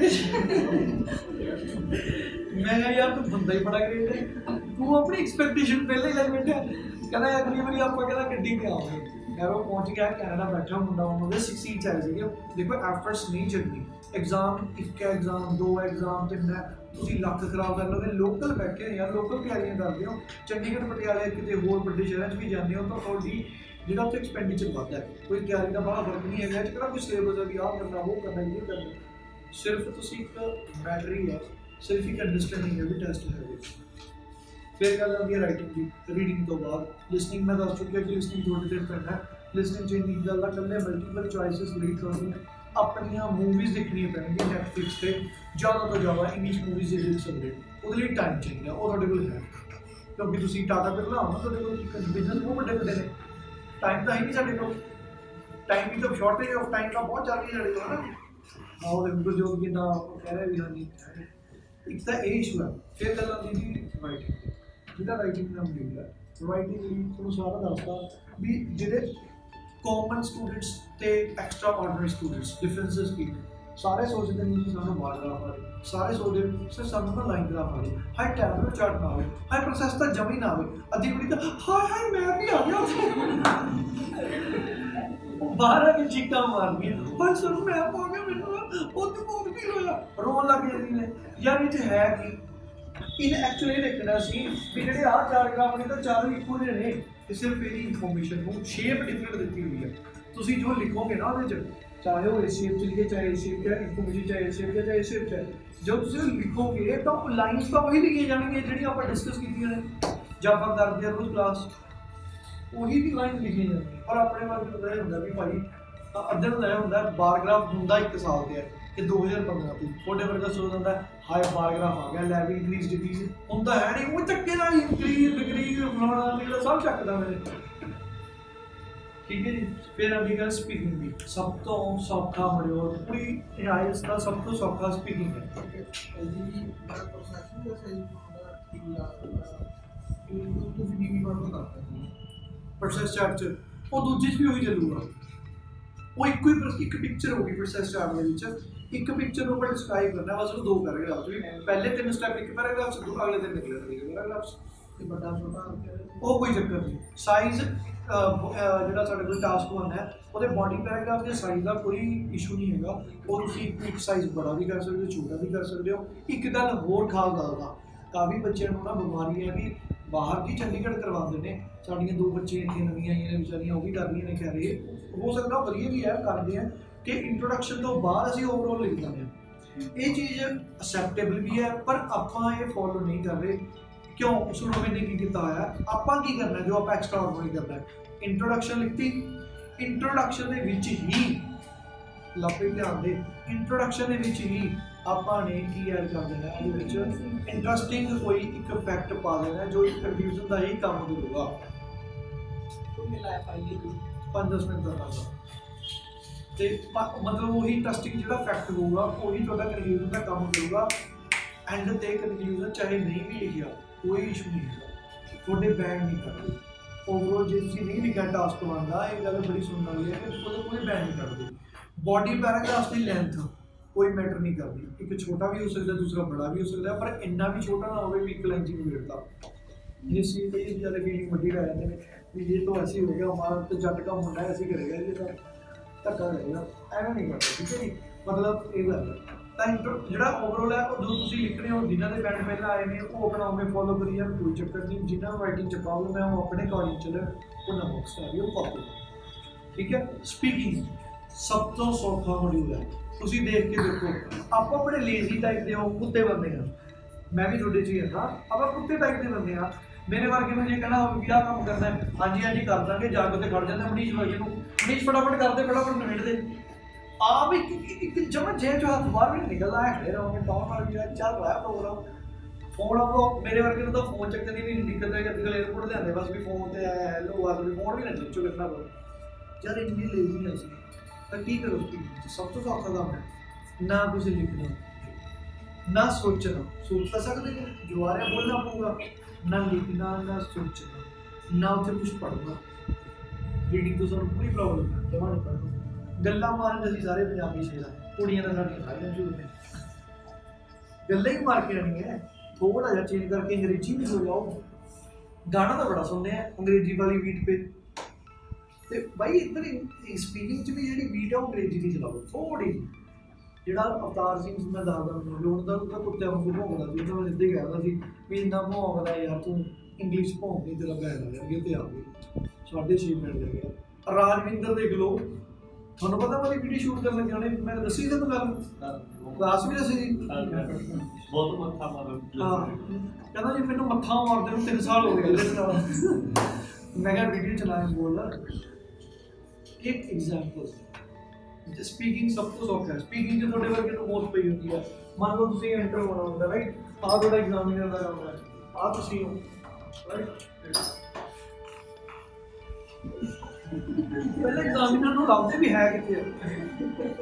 ਮੈਂ ਕਿਹਾ ਯਾਰ ਤੂੰ ਬੰਦਾ ਹੀ ਬੜਾ ਗ੍ਰੇਟ ਹੈ, ਤੂੰ ਆਪਣੀ ਐਕਸਪੈਕਟੇਸ਼ਨ ਪਹਿਲਾਂ ਹੀ ਲੱਗ ਬੈਠਿਆ। ਕਹਿੰਦਾ ਅਗਲੀ ਵਾਰੀ ਆਪਾਂ ਕਹਿੰਦਾ ਗੱਡੀ 'ਤੇ ਆਵਾਂਗੇ। ਯਾਰ ਉਹ ਪਹੁੰਚ ਗਿਆ ਕੈਨੇਡਾ, ਬੈਠਾ ਮੁੰਡਾ, ਉਹਦੇ 6 ਚ ਆਏ ਸੀਗੇ। ਦੇਖੋ ਐਫਰਟਸ ਨਹੀਂ ਛੱਡਣੀ, ਐਗਜ਼ਾਮ ਇੱਕ ਐਗਜ਼ਾਮ 2 ਐਗਜ਼ਾਮ 3 ਤੁਸੀਂ ਲੱਖ ਖਰਾਬ ਕਰ ਲਓਗੇ। ਲੋਕਲ ਬੈਠੇ ਯਾਰ, ਲੋਕਲ ਤਿਆਰੀਆਂ ਕਰਦੇ ਹੋ, ਚੰਡੀਗੜ੍ਹ ਪਟਿਆਲੇ ਕਿਤੇ ਹੋਰ ਵੱਡੇ ਸ਼ਹਿਰਾਂ 'ਚ ਵੀ ਜਾਂਦੇ ਹੋ ਤਾਂ ਤੁਹਾਡੀ ਜਿਹੜਾ ਉੱਥੇ ਐਕਸਪੈਂਡੀਚਰ ਵੱਧਦਾ ਹੈ। ਕੋਈ ਤਿਆਰੀ ਦਾ ਬੜਾ ਫਰਕ ਨਹੀਂ ਹੈਗਾ, ਕਿਹੜਾ ਕੋਈ ਸਿਲੇਬਸ ਹੈ ਵੀ ਆਹ ਕਰਨਾ ਉਹ ਕਰਨਾ ਇਹ ਕਰਨਾ। ਸਿਰਫ ਤੁਸੀਂ ਇੱਕ ਬੈਟਰੀ ਹੈ, ਸਿਰਫ ਇੱਕ ਅੰਡਰਸਟੈਂਡਿੰਗ ਹੈ ਵੀ ਟੈਸਟ ਹੈ। ਫਿਰ ਗੱਲ ਆਉਂਦੀ ਹੈ ਰਾਈਟਿੰਗ ਦੀ। ਰੀਡਿੰਗ ਤੋਂ ਬਾਅਦ ਲਿਸਨਿੰਗ, ਮੈਂ ਦੱਸ ਚੁੱਕਿਆ ਕਿ ਲਿਸਨਿੰਗ ਥੋੜ੍ਹੀ ਦੇਰ ਪੈਂਦਾ। ਲਿਸਨਿੰਗ 'ਚ ਇੰਨੀ ਗੱਲ ਦਾ ਇਕੱਲੇ ਮਲਟੀਪਲ ਚੋਇਸਿਸ ਲਈ ਤੁਹਾਨੂੰ ਆਪਣੀਆਂ ਮੂਵੀਜ਼ ਦੇਖਣੀਆਂ ਪੈਣਗੀਆਂ ਨੈਟਫਲਿਕਸ 'ਤੇ, ਜ਼ਿਆਦਾ ਤੋਂ ਜ਼ਿਆਦਾ ਇੰਗਲਿਸ਼ ਮੂਵੀਜ਼ ਦੇਖ ਸਕਦੇ। ਉਹਦੇ ਲਈ ਟਾਈਮ ਚਾਹੀਦਾ, ਉਹ ਤੁਹਾਡੇ ਕੋਲ ਹੈ ਕਿਉਂਕਿ ਤੁਸੀਂ ਟਾਟਾ ਬਿਰਲਾ ਹੋ ਨਾ, ਤੁਹਾਡੇ ਕੋਲ ਬਿਜ਼ਨਸ ਬਹੁਤ ਵੱਡੇ ਵੱਡੇ ਨੇ, ਟਾਈਮ ਤਾਂ ਹੈ ਨਹੀਂ ਸਾਡੇ ਕੋਲ। ਟਾਈਮ ਦੀ ਤਾਂ ਸ਼ਾਰਟੇਜ ਆਫ ਟਾਈਮ ਤਾਂ ਬਹੁਤ ਚੱਲ ਰਹੀ ਸਾਡੇ ਕੋਲ ਨਾ। ਆਓ ਦੇਖੋ ਜੋ ਕਿ ਨਾ ਕਹਿ ਰਿਹਾ ਵੀ ਹਾਂਜੀ, ਇੱਕ ਤਾਂ ਇਹ ਇਸ਼ੂ ਹੈ। ਫਿਰ ਗੱਲ ਆਉਂਦੀ ਜੀ ਰਾਈਟਿੰਗ, ਜਿਹਦਾ ਰਾਈਟਿੰਗ ਦਾ ਮੀਨਿੰਗ ਹੈ। ਰਾਈਟਿੰਗ ਲਈ ਤੁਹਾਨੂੰ ਸਾਰਾ ਦੱਸਦਾ ਵੀ ਜਿਹੜੇ ਕਾਮਨ ਸਟੂਡੈਂਟਸ ਅਤੇ ਐਕਸਟਰਾ ਆਰਡੀਨਰੀ ਸਟੂਡੈਂਟਸ ਡਿਫਰੈਂਸਿਸ ਕੀ। ਸਾਰੇ ਸੋਚਦੇ ਨੇ ਜੀ ਸਾਨੂੰ ਬਾਰ ਗ੍ਰਾਫ ਆ ਰਹੇ, ਸਾਰੇ ਸੋਚਦੇ ਸਰ ਸਾਨੂੰ ਤਾਂ ਲਾਈਨ ਗ੍ਰਾਫ ਆ ਰਹੀ, ਹਾਈ ਟੈਬਲੇਟ ਚਾਰਟ ਨਾ ਆਵੇ, ਹਾਈ ਪ੍ਰੋਸੈਸ ਤਾਂ ਜਮੀ ਨਾ ਆਵੇ, ਅੱਧੀ ਕੁੜੀ ਤਾਂ ਹਾਏ ਮੈਂ ਵੀ ਆ ਗਿਆ ਬਾਹਰ ਆ ਕੇ ਚੀਕਾਂ ਮਾਰਦੀਆਂ, ਪਰ ਸਰ ਮੈਂ ਆ ਗਿਆ ਮੈਨੂੰ ਉਹ ਤੇ ਬਹੁਤ ਫੀਲ ਹੋਇਆ, ਰੋਣ ਲੱਗ ਜਾਂਦੀ ਨੇ। ਯਾਰ ਇਹ 'ਚ ਹੈ ਕਿ ਇਹਨੇ ਐਕਚੁਅਲੀ ਲਿਖਣਾ ਸੀ ਵੀ ਜਿਹੜੇ ਆਹ ਚਾਰ ਗ੍ਰਾਫ ਨੇ ਤਾਂ ਚਾਰੋਂ ਇੱਕੋ ਜਿਹੇ ਨੇ, ਤੇ ਸਿਰਫ ਇਹਦੀ ਇਨਫੋਰਮੇਸ਼ਨ ਨੂੰ ਸ਼ੇਪ ਡਿਫਰੈਂਟ ਦਿੱਤੀ ਹੋਈ ਹੈ। ਤੁਸੀਂ ਜੋ ਲਿਖੋਗੇ ਨਾ ਉਹਦੇ 'ਚ, ਚਾਹੇ ਉਹ ਇਸ ਸ਼ੇਪ 'ਚ ਲਿਖੇ, ਚਾਹੇ ਇਸ ਸ਼ੇਪ 'ਚ ਇਨਫੋਰਮੇਸ਼ਨ, ਚਾਹੇ ਇਸ ਸ਼ੇਪ 'ਚ, ਚਾਹੇ ਇਸ ਸ਼ੇਪ 'ਚ, ਜੋ ਤੁਸੀਂ ਲਿਖੋਗੇ ਤਾਂ ਲਾਈਨਸ ਤਾਂ ਉਹੀ ਲਿਖੀਆਂ ਜਾਣਗੀਆਂ ਜਿਹੜੀਆਂ ਆਪਾਂ ਡਿਸਕਸ ਕੀਤੀਆਂ ਨੇ ਜਾਂ ਆਪਾਂ ਕਰਦੇ ਹਾਂ ਰੋਜ਼ ਕਲਾਸ, ਉਹੀ ਵੀ ਲਾਈਨ ਲਿਖੀਆਂ ਜਾਣਗੀਆਂ। ਪਰ ਆਪਣੇ ਵਰਗੇ ਨੂੰ ਇਹ ਹੁੰਦਾ ਵੀ ਭਾਈ ਅੱਧੇ ਨੂੰ ਇਹ ਹੁੰਦਾ ਬਾਰਗ੍ਰਾਫ ਹੁੰਦਾ 1 ਸਾਲ ਤੇ ਹੈ ਕਿ 2015 ਤੇ, ਤੁਹਾਡੇ ਵਰਗਾ ਸੋਚ ਹੁੰਦਾ ਹਾਈ ਬਾਰਗ੍ਰਾਫ ਆ ਗਿਆ, ਲੈ ਵੀ ਇੰਕਰੀਜ਼ ਡਿਕਰੀਜ਼ ਹੁੰਦਾ ਹੈ ਨਹੀਂ, ਉਹ ਚੱਕੇ ਨਾਲ ਇੰਕਰੀਜ਼ ਡਿਕਰੀਜ਼ ਫਲਾਣਾ ਜਿਹੜਾ ਸਭ ਚੱਕਦਾ ਮੇਰੇ। ਠੀਕ ਹੈ ਜੀ। ਫਿਰ ਅੱਗੇ ਗੱਲ ਸਪੀਕਿੰਗ ਦੀ, ਸਭ ਤੋਂ ਸੌਖਾ ਮੋਡਿਊਲ ਪੂਰੀ ਆਈਐਲਟਸ ਦਾ ਸਭ ਤੋਂ ਸੌਖਾ ਸਪੀਕਿੰਗ ਹੈ ਜੀ। ਪ੍ਰੋਸੈਸ ਚਾਰਟ 'ਚ ਉਹ ਦੂਜੇ 'ਚ ਵੀ ਉਹੀ ਚੱਲੂਗਾ, ਉਹ ਇੱਕ ਪਿਕਚਰ ਹੋਗੀ ਪ੍ਰੋਸੈਸ ਚਾਰਟ ਦੇ ਵਿੱਚ, ਇੱਕ ਪਿਕਚਰ ਨੂੰ ਆਪਾਂ ਡਿਸਕ੍ਰਾਈਬ ਕਰਨਾ, ਬਸ ਉਹ 2 ਪੈਰਾਗ੍ਰਾਫ ਵੀ ਪਹਿਲੇ 3 ਸਟੈਪ ਇੱਕ ਪੈਰਾਗ੍ਰਾਫ 'ਚ, ਅਗਲੇ 3 ਨਿਕਲੇ ਪੈਰਾਗ੍ਰਾਫ 'ਚ, ਤੇ ਵੱਡਾ ਛੋਟਾ ਉਹ ਕੋਈ ਚੱਕਰ ਨਹੀਂ। ਸਾਈਜ਼ ਜਿਹੜਾ ਸਾਡੇ ਕੋਲ ਟਾਸਕ 1 ਹੈ ਉਹਦੇ ਬੋਡੀ ਪੈਰਾਗ੍ਰਾਫ ਦੇ ਸਾਈਜ਼ ਦਾ ਕੋਈ ਇਸ਼ੂ ਨਹੀਂ ਹੈਗਾ, ਉਹ ਤੁਸੀਂ ਇੱਕ ਸਾਈਜ਼ ਬੜਾ ਵੀ ਕਰ ਸਕਦੇ ਹੋ, ਛੋਟਾ ਵੀ ਕਰ ਸਕਦੇ ਹੋ। ਇੱਕ ਗੱਲ ਹੋਰ ਖਾਸ ਦੱਸਦਾ, ਕਾਫੀ ਬੱਚਿਆਂ ਨੂੰ ਨਾ ਬਿਮਾਰੀ ਹੈ ਵੀ ਬਾਹਰ ਦੀ ਚੰਡੀਗੜ੍ਹ ਕਰਵਾਉਂਦੇ ਨੇ, ਸਾਡੀਆਂ 2 ਬੱਚੀਆਂ ਇੱਥੇ ਨਵੀਆਂ ਆਈਆਂ ਨੇ ਵਿਚਾਰੀਆਂ, ਉਹ ਵੀ ਕਰ ਰਹੀਆਂ ਨੇ, ਕਹਿ ਰਹੇ ਹੋ ਸਕਦਾ ਵਧੀਆ ਵੀ ਹੈ, ਕਰਦੇ ਆ ਕਿ ਇੰਟਰੋਡਕਸ਼ਨ ਤੋਂ ਬਾਅਦ ਅਸੀਂ ਓਵਰਆਲ ਲਿਖ ਦਿੰਦੇ ਹਾਂ। ਇਹ ਚੀਜ਼ ਅਸੈਪਟੇਬਲ ਵੀ ਹੈ, ਪਰ ਆਪਾਂ ਇਹ ਫੋਲੋ ਨਹੀਂ ਕਰ ਰਹੇ। ਕਿਉਂ? ਸੁਣੋ ਮੈंने ਕੀ ਕੀਤਾ ਹੋਇਆ, ਆਪਾਂ ਕੀ ਕਰਨਾ ਜੋ ਆਪਾਂ ਐਕਸਟਰਾ ਆਰਡੀਨਰੀ ਕਰਨਾ ਹੈ, ਇੰਟਰੋਡਕਸ਼ਨ ਲਿਖਤੀ, ਇੰਟਰੋਡਕਸ਼ਨ ਦੇ ਵਿੱਚ ਹੀ ਲੱਭੇ ਧਿਆਨ ਦੇ, ਇੰਟਰੋਡਕਸ਼ਨ ਦੇ ਵਿੱਚ ਹੀ ਆਪਾਂ ਨੇ ਕੀ ਐਡ ਕਰ ਦੇਣਾ, ਉਹਦੇ ਵਿੱਚ ਇੰਟਰਸਟਿੰਗ ਕੋਈ ਇੱਕ ਫੈਕਟ ਪਾ ਦੇਣਾ ਜੋ ਇੱਕ ਕਨਫਿਊਜ਼ਨ ਦਾ ਹੀ ਕੰਮ ਕਰੂਗਾ। 5-10 ਮਿੰਟ ਦਾ ਕੰਮ, ਤੇ ਮਤਲਬ ਉਹੀ ਇੰਟਰਸਟਿੰਗ ਜਿਹੜਾ ਫੈਕਟ ਹੋਊਗਾ ਉਹੀ ਤੁਹਾਡਾ ਕਨਫਿਊਜ਼ਨ ਦਾ ਕੰਮ ਕਰੂਗਾ। ਐਂਡ ਤੇ ਕਨਫਿਊਜ਼ਨ ਚਾਹੇ ਨਹੀਂ ਵੀ ਲਿਖਿਆ ਕੋਈ ਇਸ਼ੂ ਨਹੀਂ ਹੈਗਾ, ਤੁਹਾਡੇ ਬੈਨ ਨਹੀਂ ਕਰਦੇ। ਓਵਰਆਲ ਜੇ ਤੁਸੀਂ ਨਹੀਂ ਲਿਖਿਆ ਟਾਸਕ 1 ਦਾ, ਇਹ ਗੱਲ ਬੜੀ ਸੁਣਨ ਵਾਲੀ ਹੈ ਕਿ ਉਹਦੇ ਕੋਈ ਬੈਨ ਨਹੀਂ ਕਰਦੇ। ਬੋਡੀ ਪੈਰਾਗ੍ਰਾਫ ਦੀ ਲੈਂਥ ਕੋਈ ਮੈਟਰ ਨਹੀਂ ਕਰਦੀ, ਇੱਕ ਛੋਟਾ ਵੀ ਹੋ ਸਕਦਾ, ਦੂਸਰਾ ਬੜਾ ਵੀ ਹੋ ਸਕਦਾ, ਪਰ ਇੰਨਾ ਵੀ ਛੋਟਾ ਨਾ ਹੋਵੇ ਵੀ 1 ਲਾਈਨ 'ਚ ਨਿਬੇੜਤਾ। ये सी ये ज़्यादा फीलिंग बढ़ी रहा है कि ये तो ऐसे ही हो गया, हमारा तो जट का मुंडा ऐसे करेगा, ये तो धक्का करेगा, ऐसा नहीं करता। ठीक है जी, मतलब ये गल है। जो ओवरऑल है जो तुम लिखने हो, जिन्होंने बैंड पहले आए हैं वो अपना उमें फॉलो करी जाए, कोई चक्कर नहीं। जिन्होंने राइटिंग च प्रॉब्लम है वो अपने कॉलेज चले, उन्हें बुक्स आ रही है वो कॉपी। ठीक है, स्पीकिंग सब तो सौखा मॉड्यूल है। तुम देख के देखो, आप अपने लेजी टाइप के हो, कुत्ते बंदे हैं, मैं भी थोड़े चाहिए था, अब कुत्ते टाइप के बंदे हैं। मेरे वर्गे में ये कहना हो क्या काम करना है, हाँ जी हाँ जी कर देंगे, जाके तो खड़ जाते मनीष वर्गे को, मनीष फटाफट करते, फटाफट निबेड़ दे। आप एक जमा जे जो हाथ बाहर भी निकल रहा है, खड़े रहोगे टॉन वाला भी चल रहा है प्रोग्राम। फोन आपको मेरे वर्गे में तो फोन चक्कर की भी नहीं दिक्कत है, अजकल एयरपोर्ट ले आते बस भी फोन से आया हेलो आ भी फोन भी ना खिंचो लिखना पड़े यार, इन्नी लेजी है उसकी। तो की करो, सब तो सौखा काम है ना, कुछ लिखना ना सोचना, सोच तो सकते हैं जो आ रहा है बोलना पड़ेगा, ना लिखना ना सोचना ना उसे कुछ पढ़ना। रीडिंग तो सब पूरी प्रॉब्लम है, जमा नहीं पढ़ना। गल्ला मारन असीं सारे पंजाबी शेर हैं, कुड़ियां ने साडियां सारियां झूठ ने, गल्ला ही मार के आनी है। थोड़ा जा चेंज करके अंग्रेजी में हो जाओ, गाना तो बड़ा सुनने हैं अंग्रेजी वाली बीट पे, तो भाई इधर स्पीकिंग च भी जी बीट है वो अंग्रेजी की चलाओ थोड़ी। ਜਿਹੜਾ ਅਵਤਾਰ ਸਿੰਘ ਮੈਂ ਦੱਸਦਾ ਮੈਨੂੰ ਉਹਦਾ ਕੁੱਤਿਆਂ ਵਾਂਗੂ ਭੌਂਕਦਾ ਸੀ, ਉਹਦਾ ਮੈਂ ਸਿੱਧੇ ਕਹਿਦਾ ਸੀ ਵੀ ਇੰਨਾ ਭੌਂਕਦਾ ਯਾਰ ਤੂੰ ਇੰਗਲਿਸ਼ ਭੌਂਕ ਨਹੀਂ, ਤੇਰਾ ਬੈਨ ਆ ਜਾਣਗੇ ਤੇ ਆ ਗਏ 6.5 ਮਿੰਟ ਦੇ ਗਿਆ। ਰਾਜਵਿੰਦਰ ਦੇਖ ਲਓ, ਤੁਹਾਨੂੰ ਪਤਾ ਮੈਂ ਵੀਡੀਓ ਸ਼ੂਟ ਕਰਨ ਲੱਗਿਆ ਨੇ, ਮੈਂ ਦੱਸੀ ਤਾਂ ਗੱਲ ਕਲਾਸ ਵੀ ਦੱਸੀ ਜੀ, ਬਹੁਤ ਮੱਥਾ ਮਾਰ, ਹਾਂ ਕਹਿੰਦਾ ਜੀ ਮੈਨੂੰ ਮੱਥਾ ਮਾਰਦੇ ਨੂੰ 3 ਸਾਲ ਹੋ ਗਏ। ਮੈਂ ਕਿਹਾ ਵੀਡੀਓ ਚਲਾਇਆ ਬੋਲਦਾ ਇੱਕ ਐਗਜ਼ਾਮਪਲ। स्पीकिंग सब तो सौखा है, स्पीकिंग जो थोड़े वर्गे तो बहुत पई होती है। मान लो तुम एंटर होना होता है राइट, आ थोड़ा एग्जामिनर का काम है, आ तुम हो राइट, पहले एग्जामिनर को लाते भी है कितने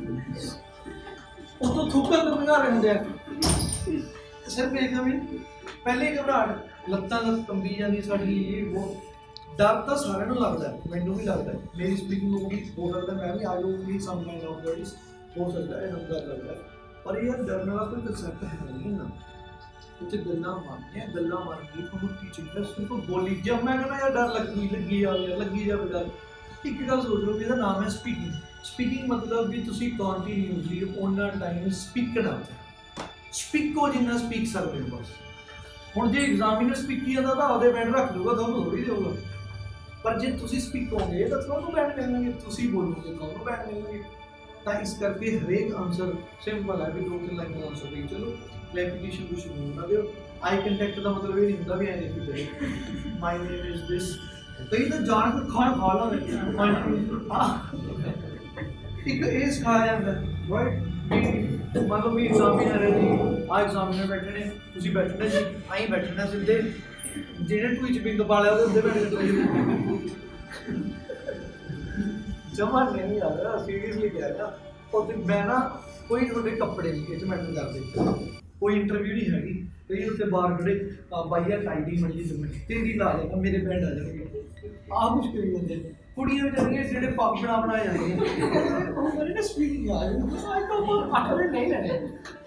उस तो थूकन तो मंगा रहे होंगे सिर्फ एक पहले घबराहट लत्तां कंबी जाती साडी, ये वो डर तो सारे लगता है, मैनू भी लगता है, मेरी स्पीकिंग को भी हो सकता है मैं भी आ जाऊँगी समटाइम्स ऑफ वर्ड्स हो सकता है हम डर लगता है, पर यार डरने वाला कोई कंसेप्ट है नहीं ना। कुछ गल्ला मारनियां, गल्ला मार के ਤੁਹਾਨੂੰ ਟੀਚਿੰਗ ਦਾ ਸਿਰਫ ਬੋਲੀ। जब मैं कहना यार डर लगी जावे डर, एक गल सोच लो कि ਇਹਦਾ ਨਾਮ है स्पीकिंग। स्पीकिंग मतलब भी ਤੁਸੀਂ ਕੰਟੀਨਿਊਸਲੀ ਉਹਨਾਂ ਟਾਈਮ ਸਪੀਕ ਕਰਨਾ, ਸਪੀਕੋ ਜਿੰਨਾ ਸਪੀਕ ਸਕਦੇ ਹੋ ਬਸ। ਹੁਣ ਜੇ ਐਗਜ਼ਾਮੀਨਰ ਸਪੀਕ ਕੀਤਾ ਤਾਂ ਉਹਦੇ ਬੈਂਡ ਰੱਖ ਦੂਗਾ, ਤੁਹਾਨੂੰ ਥੋੜੀ ਦੇਊਗਾ। ਪਰ ਜੇ ਤੁਸੀਂ ਸਪੀਕੋਗੇ ਤਾਂ ਤੁਹਾਨੂੰ ਬੈਂਡ ਮਿਲਣਗੇ, ਤੁਸੀਂ ਬੋਲੋਗੇ ਤੁਹਾਨੂੰ ਬੈਂਡ ਮਿਲਣਗੇ। ਤਾਂ ਇਸ ਕਰਕੇ ਹਰੇਕ ਆਨਸਰ ਸਿੰਪਲ ਹੈ ਵੀ 2-3 ਲਾਈਨ ਦਾ ਆਨਸਰ ਦੇ ਚਲੋ। ਰੈਪੀਟੀਸ਼ਨ ਕੁਛ ਨਹੀਂ ਹੁੰਦਾ ਦਿਓ। ਆਈ ਕੰਟੈਕਟ ਦਾ ਮਤਲਬ ਇਹ ਨਹੀਂ ਹੁੰਦਾ ਵੀ ਐਂ ਦੇਖੀ ਜਾਏ ਮਾਈ ਨੇਮ ਇਜ਼ ਦਿਸ। ਕਈ ਤਾਂ ਜਾਣ ਕੇ ਖਾਣਾ ਖਾ ਲਾਂਗੇ ਇੱਕ ਇਹ ਸਿਖਾਇਆ ਜਾਂਦਾ ਰਾਈਟ ਵੀ ਮੰਨ ਲਓ ਵੀ ਐਗਜ਼ਾਮੀਨਰ ਹੈ ਜੀ, ਆ ਐਗਜ਼ਾਮੀਨਰ ਬੈਠੇ ਨੇ, ਤੁਸੀਂ ਬੈਠਣਾ ਜੀ, ਆਈ ਬੈਠਣਾ ਸਿੱਧੇ, ਜਿਹੜੇ ਟੂਈ ਚ ਬਿੰਦ ਪਾ ਲਿਆ ਉਹਦੇ ਉੱਤੇ ਬੈਠੇ ਜਮਾ ਨਹੀਂ ਆ ਰਿਹਾ, ਸੀਰੀਅਸਲੀ ਕਹਿ ਰਿਹਾ। और मैं ना कोई थोड़े कपड़े नहीं ये मैटर करते, कोई इंटरव्यू नहीं हैगी, कई उत्ते बाहर खड़े भाई यार टाइडी मड़ी तेरी ला देगा मेरे बैंड आ जाएंगे, आ कुछ करी जाते कुड़ियां बेचारियां जेह्ड़े पग बनाए जाने स्पीकिंग नहीं लैने।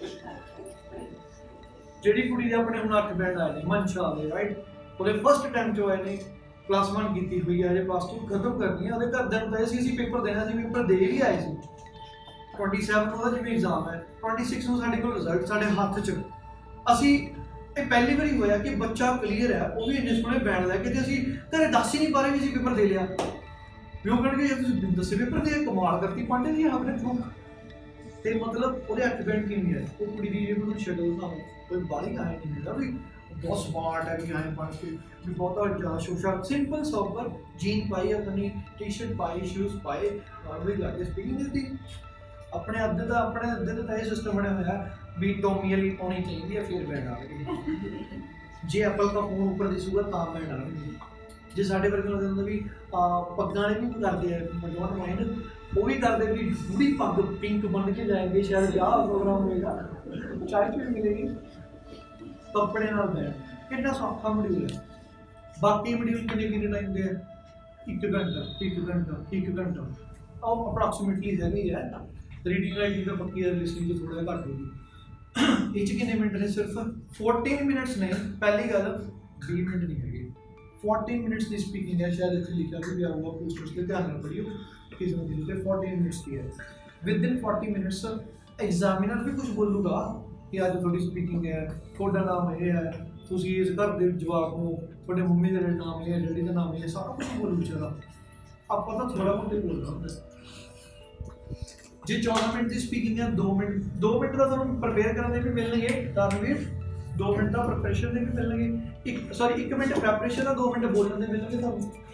जेह्ड़ी कुड़ी दे अपने हुण 8 बैंड आए ने मनशा दे राइट, ਉਹਦੇ फर्स्ट अटैम्प्ट जो आए ने +1 की हुई है, अजे +2 खत्म करनी है। ਉਹਦੇ ਘਰਦਿਆਂ ਨੂੰ ਤਾਂ ਅਸੀਂ पेपर देना ਸੀ, पेपर दे भी आए सी। 27 ਨੂੰ ਉਹਦਾ ਜਿਵੇਂ ਐਗਜ਼ਾਮ ਹੈ, 26 ਨੂੰ ਸਾਡੇ ਕੋਲ ਰਿਜ਼ਲਟ ਸਾਡੇ ਹੱਥ 'ਚ। ਅਸੀਂ ਇਹ ਪਹਿਲੀ ਵਾਰੀ ਹੋਇਆ ਕਿ ਬੱਚਾ ਕਲੀਅਰ ਹੈ, ਉਹ ਵੀ ਇੰਨੇ ਸੋਹਣੇ ਬੈਂਡ ਲੈ ਕੇ, ਤੇ ਅਸੀਂ ਘਰੇ ਦੱਸ ਹੀ ਨਹੀਂ ਪਾ ਰਹੇ ਵੀ ਅਸੀਂ ਪੇਪਰ ਦੇ ਲਿਆ। ਵੀ ਉਹ ਕਹਿਣਗੇ ਜੇ ਤੁਸੀਂ ਦੱਸੇ ਪੇਪਰ ਦੇ ਕਮਾਲ ਕਰਤੀ ਪਾਂਡੇ ਦੀ ਆਪਣੇ ਥਰੂ। ਤੇ ਮਤਲਬ ਉਹਦੇ 8 ਬੈਂਡ ਕਿਵੇਂ ਹੈ, ਉਹ ਕੁੜੀ ਦੀ ਜਿਹੜੀ ਸ਼ਕਲ ਸਾਨੂੰ ਕੋਈ ਬਾਹਲੀ ਆਏ ਨਹੀਂ ਮਿਲਦਾ ਵੀ बहुत स्मार्ट है भी आए बन के भी बहुत शोशा सिंपल सॉपर जीन पाई अपनी टी शर्ट पाई शूज पाए नॉर्मली जाके स्पीकिंग दी अपने अद्धे का ये सिस्टम बने हुआ है भी टोमी वाली होनी चाहिए फिर बैंड आएगी। जे एप्पल का फोन ऊपर दिसूगा तो बैंड आएगी। जे साढ़े वर्गे होते भी पग्गां वाले भी करते हैं नौजवान माइंड, वो भी करते भी पूरी पग पिंक बन के जाएंगे, शायद क्या प्रोग्राम होएगा, चाय भी मिलेगी कपड़े नाल बैठ कितना सौखा मॉड्यूल है। बाकी मॉड्यूल किन्ने टाइम दे 1 घंटा और अप्रॉक्सीमेटली है रीडिंग राइटिंग का पक्की है, लिसनिंग तो थोड़ा घट होगी। ये किन्ने मिनट ने सिर्फ 14 मिनट्स नहीं, पहली गल 20 मिनट नहीं है 14 मिनट्स की स्पीकिंग है। शायद इतने लिखा भी आऊगा पोस्टर्स के ध्यान में पढ़ियो किसी न किसी 14 मिनट्स की है। विद इन 40 मिनट्स एग्जामिनर भी कुछ बोलूगा कि अज थोड़ी स्पीकिंग है, थोड़ा नाम ये है, तुम इस घर के जवाब हो, थोड़े मम्मी का नाम है, डैडी का नाम है, सारा कुछ बोलू बेचारा। आप तो थोड़ा बहुत ही बोल रहा हूँ। जी 14 मिनट की स्पीकिंग है, 2 मिनट का तुम प्रिपेयर करने भी मिलने, तानवीर 2 मिनट का प्रिपरेशन के भी मिलने, 1 मिनट प्रेपरेशन का 2 मिनट बोलने के मिलने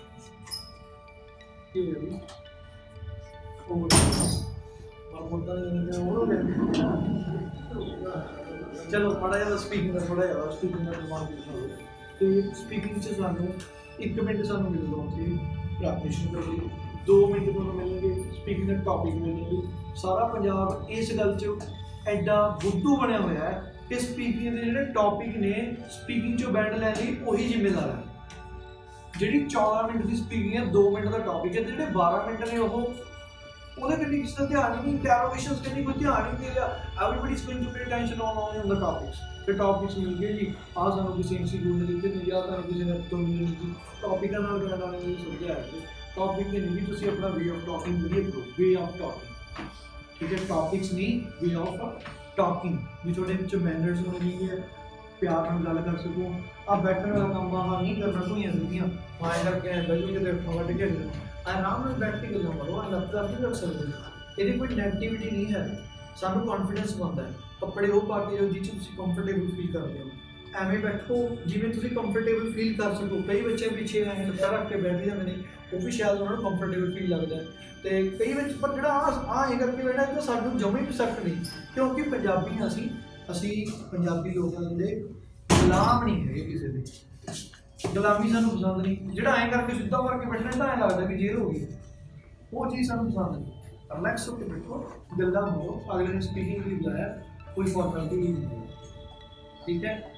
चलो थोड़ा जहा स्पीकिंग का दिमाग तो स्पीकिंग से सानू 1 मिनट सानू मिलता प्रेपरेशन करनी, 2 मिनट तुहानू मिलेंगे स्पीकिंग का टॉपिक मिलेंगे। सारा पंजाब इस गल च एडा बुद्धू बनया हुआ है कि स्पीकिंग के जो टॉपिक ने स्पीकिंग चो बैंड लैने वही जिम्मेदार है। जी 14 मिनट की स्पीकिंग है, 2 मिनट का टॉपिक है, जो 12 मिनट ने वो किसी का ध्यान ही नहीं, इंटरोगेशंस करनी कोई ध्यान ही नहीं दिया। Everybody is going to pay attention on the topics. तो टॉपिक्स मिल गए जी, आ सानू किसी एमसीक्यू ने दिते नहीं, या सानू किसी ने तो मिल गई टॉपिकां नाल गल्लां ने समझाया कि टॉपिक के नहीं, तुसीं अपना वे ऑफ टॉकिंग वधिया करो, वे ऑफ टॉकिंग, ठीक है। टॉपिक्स नहीं, वे ऑफ टॉकिंग भी थोड़े विच मैनर्स होने चाहिए, प्यार नाल गल कर सको। आ बैठने वाला काम बाहर नहीं करना, कोई सीधियां माए करके बैठो किते फट के आराम में बैठ के गल्लां करो, लगता है रख सकते हो। ये कोई नैगेटिविटी नहीं है, सानू कॉन्फिडेंस बनता है। कपड़े वो पा के जो जिस तुम कंफर्टेबल फील करते हो, एवं बैठो जिवें तुम कंफर्टेबल फील कर सको। कई बच्चे पीछे आए लत्ता रख के बैठ जाते हैं, वो भी शायद उन्होंने कंफर्टेबल फील लगता है। तो कई बच्चे पर जो ये करके बैठा तो सानू जमे भी सख्त नहीं, क्योंकि पंजाबी असी पंजाबी लोगों के गुलाम नहीं है किसी के, गुलामी सानू पसंद नहीं। जो ऐ करके सीधा करके बैठना तो ऐ लगता कि जेल हो गई, वो चीज़ सानू पसंद नहीं। रिलैक्स होकर बैठो, गल्लां मारो, अगले ने स्पीकिंग भी बुलाया, कोई फॉर्मेलिटी नहीं है, ठीक है।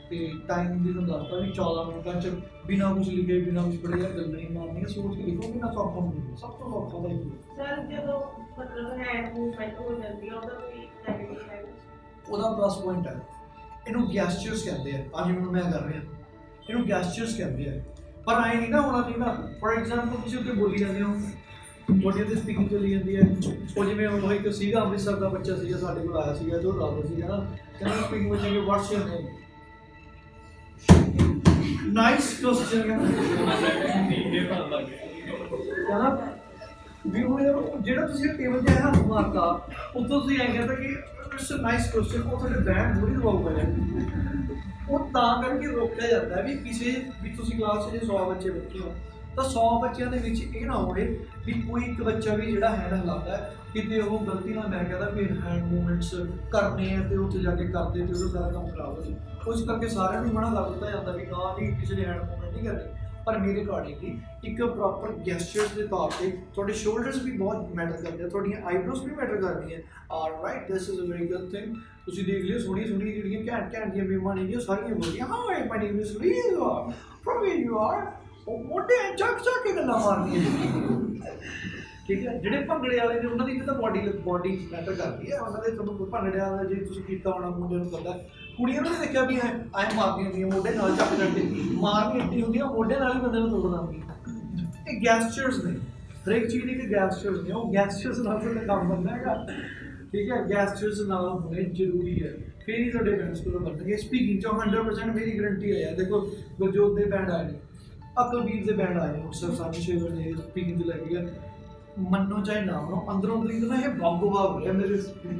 ਤੇ ਟਾਈਮ ਦੀ ਤੁਹਾਨੂੰ ਦੱਸਦਾ ਵੀ 14 ਮਿੰਟਾਂ 'ਚ ਬਿਨਾਂ ਕੁਝ ਲਿਖੇ ਬਿਨਾਂ ਕੁਝ ਪੜ੍ਹੇ ਗੱਲਾਂ ਨਹੀਂ ਮਾਰਨੀਆਂ, ਸੋਚ ਕੇ ਲਿਖੋ ਕਿੰਨਾ ਸੌਖਾ ਹੁੰਦਾ, ਸਭ ਤੋਂ ਸੌਖਾ ਦਾ ਹੀ ਸਰ ਜਦੋਂ ਮਤਲਬ ਹੈਂਡ ਮੂਵਮੈਂਟ ਹੋ ਜਾਂਦੀ ਹੈ ਉਹਦਾ ਕੋਈ ਨੈਗੇਟਿਵ ਹੈ? ਉਹਦਾ ਪਲੱਸ ਪੁਆਇੰਟ ਹੈ, ਇਹਨੂੰ ਗੈਸਚਰਸ ਕਹਿੰਦੇ ਆ। ਅੱਜ ਹੁਣ ਮੈਂ ਕਰ ਰਿਹਾ, ਇਹਨੂੰ ਗੈਸਚਰਸ ਕਹਿੰਦੇ ਆ। ਪਰ ਐਂ ਨਹੀਂ ਨਾ ਹੋਣਾ ਚਾਹੀਦਾ, ਫੋਰ ਐਗਜ਼ਾਮਪਲ ਤੁਸੀਂ ਉੱਤੇ ਬੋਲੀ ਜਾਂਦੇ ਹੋ, ਤੁਹਾਡੀ ਤੇ ਸਪੀਕਿੰਗ ਚੱਲੀ ਜਾਂਦੀ ਹੈ। ਉਹ ਜਿਵੇਂ ਉਹ ਇੱਕ ਸੀਗਾ ਅੰਮ੍ਰਿਤਸਰ ਦਾ ਬੱਚਾ ਸੀਗਾ, ਸਾਡੇ ਕੋਲ ਆਇਆ ਸੀਗਾ, ਜੋ ਰਾਤ ਸੀਗਾ ਨਾ, ਕਹਿੰਦਾ ਸਪੀਕਿੰਗ ਵਿੱਚ ਕਿ what's your name, nice question ਕਹਿੰਦਾ ਵੀ ਹੁਣ ਜਿਹੜਾ ਤੁਸੀਂ ਟੇਬਲ 'ਤੇ ਹੱਥ ਮਾਰਤਾ ਉੱਤੋਂ ਤੁਸੀਂ ਐਂ ਕਹਿੰਦਾ ਕਿ ਇਟਸ ਨਾਈਸ ਕੁਐਸਚਨ, ਉਹ ਤੁਹਾਡੇ ਬੈਂਡ ਥੋੜ੍ਹੀ ਦਬਾਊਗਾ ਹੈ। ਉਹ ਤਾਂ ਕਰਕੇ ਰੋਕਿਆ ਜਾਂਦਾ ਵੀ ਕਿਸੇ ਵੀ ਤੁਸੀਂ ਕਲਾਸ 'ਚ ਜੇ 100 ਬੱਚੇ ਬੈਠੇ ਹੋ ਤਾਂ 100 ਬੱਚਿਆਂ ਦੇ ਵਿੱਚ ਇਹ ਨਾ ਹੋਵੇ ਵੀ ਕੋਈ ਇੱਕ ਬੱਚਾ ਵੀ ਜਿਹੜਾ ਹੈਂਡ ਹਿਲਾਉਂਦਾ ਹੈ ਕਿਤੇ ਉਹ ਗਲਤੀ ਨਾਲ ਮੈਂ ਕਹਿੰਦਾ ਵੀ ਹੈਂਡ ਮੂਵਮੈਂਟਸ ਕਰਨੇ ਆ ਤੇ ਉੱਥੇ ਜਾ ਕੇ ਕਰਦੇ ਤੇ ਉਹਦਾ ਸਾਰਾ ਕੰਮ ਖਰਾਬ ਹੋ ਜਾਏ। ਉਸ ਕਰਕੇ ਸਾਰਿਆਂ ਨੂੰ ਮਨਾ ਕਰ ਦਿੱਤਾ ਜਾਂਦਾ ਵੀ ਨਾ ਜੀ ਕਿਸੇ ਨੇ ਹੈਂਡ ਮੂਵਮੈਂਟ ਨਹੀਂ ਕਰਨੀ। ਪਰ ਮੇਰੇ ਅਕੋਰਡਿੰਗਲੀ ਇੱਕ ਪ੍ਰੋਪਰ ਗੈਸਚਰਸ ਦੇ ਤੌਰ ਤੇ ਤੁਹਾਡੇ ਸ਼ੋਲਡਰਸ ਵੀ ਬਹੁਤ ਮੈਟਰ ਕਰਦੇ ਆ, ਤੁਹਾਡੀਆਂ ਆਈਬ੍ਰੋਜ਼ ਵੀ ਮੈਟਰ ਕਰਦੀਆਂ। Alright, this is a very good thing. ਤੁਸੀਂ ਦੇਖ ਲਿਓ ਸੋਹਣੀ ਜਿਹੜੀਆਂ ਘੈਂਟ ਦੀਆਂ ਬੀਮਾਂ ਨੇਗੀਆਂ ਸਾਰੀਆਂ ਬੋਲਦੀਆਂ ਹਾਈ ਮਾਈ ਨੇਮ ਇਜ਼ ਰੀਜ਼ਾ ਫਰਮ ਵੇਅਰ ਯੂ ਆਰ। ਉਹ ਮੋਢੇ ਚੱਕ ਕੇ ਗੱਲਾਂ ਮਾਰਦੀਆਂ, ਠੀਕ ਹੈ। ਜਿਹੜੇ ਭੰਗੜੇ ਵਾਲੇ ਨੇ ਉਹਨਾਂ ਦੀ ਤਾਂ ਬੋਡੀ ਮੈਟਰ ਕਰਦੀ ਹੈ, ਉਹਨਾਂ ਦੇ ਤੁਹਾਨੂੰ ਭੰਗੜੇ ਵਾਲਾ ਜੇ ਤੁਸੀਂ ਕੀਤਾ ਹੋਣਾ ਮੁੰਡੇ ਨੂੰ ਕਰਦਾ, ਕੁੜੀਆਂ ਨੂੰ ਵੀ ਦੇਖਿਆ ਵੀ ਐਂ ਮਾਰਦੀਆਂ ਹੁੰਦੀਆਂ ਮੋਢੇ ਨਾਲ ਚੱਕ ਕੇ ਮਾਰਨੀ ਇੱਡੀ ਹੁੰਦੀ ਆ ਮੋਢੇ ਨਾਲ ਹੀ ਬੰਦੇ ਨੂੰ ਤੋੜ ਦਿੰਦੀ। ਇਹ ਗੈਸਚਰਸ ਨੇ, ਹਰੇਕ ਚੀਜ਼ ਦੀ ਗੈਸਚਰਸ ਨੇ, ਉਹ ਗੈਸਚਰਸ ਨਾਲ ਤੁਹਾਡਾ ਕੰਮ ਬਣਨਾ ਹੈਗਾ, ਠੀਕ ਹੈ। ਗੈਸਚਰਸ ਨਾਲ ਹੋਣੇ ਜ਼ਰੂਰੀ ਹੈ, ਫਿਰ ਹੀ ਤੁਹਾਡੇ ਬੈਂਡ ਸਕੋਰ ਬਣਨਗੇ। ਸਪੀਕਿੰਗ 'ਚੋਂ 100% ਮੇਰੀ ਗਰੰਟੀ ਹੈ। ਦੇਖੋ ਗੁਰਜੋਤ ਦੇ ਬੈਂਡ ਆਏ ਨੇ, ਅਕਲਬੀਰ ਦੇ ਬੈਂਡ ਆਏ ਨੇ, ਮੁਕਤਸਰ ਸਾਹਿਬ ਸ਼ੇਵਰ ਨੇ ਸਪੀਕਿੰਗ 'ਤੇ ਲੈ ਕੇ ਗਏ। ਮੰਨੋ ਚਾਹੇ ਨਾ ਮੰਨੋ, ਅੰਦਰੋਂ ਅੰਦਰ ਨਾ ਇਹ ਬਾਗੋ ਬਾਗ ਹੋ ਰਿਹਾ ਮੇਰੇ